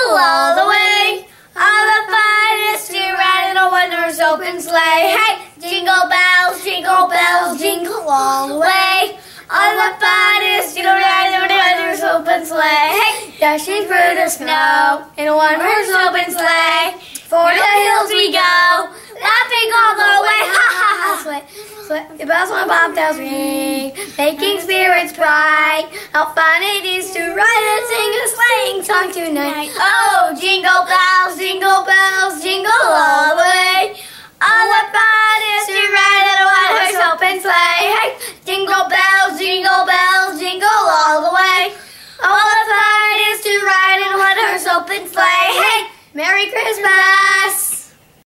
jingle all the way. All the fun is to ride in a one-horse open sleigh. Hey, jingle bells, jingle all the way. All the fun is to ride in a one-horse open sleigh. Hey, dashing through the snow in a one-horse open sleigh. For the hills we go, laughing all the way. Ha ha ha! The bells on bobtails ring, making spirits bright. How fun it is to ride and sing a sleighing song tonight. Oh, jingle bells, jingle all the way. All the fun is to ride in a one-horse open sleigh. Hey, jingle bells, jingle all the way. All the fun is to ride in a one-horse open sleigh. Hey, Merry Christmas!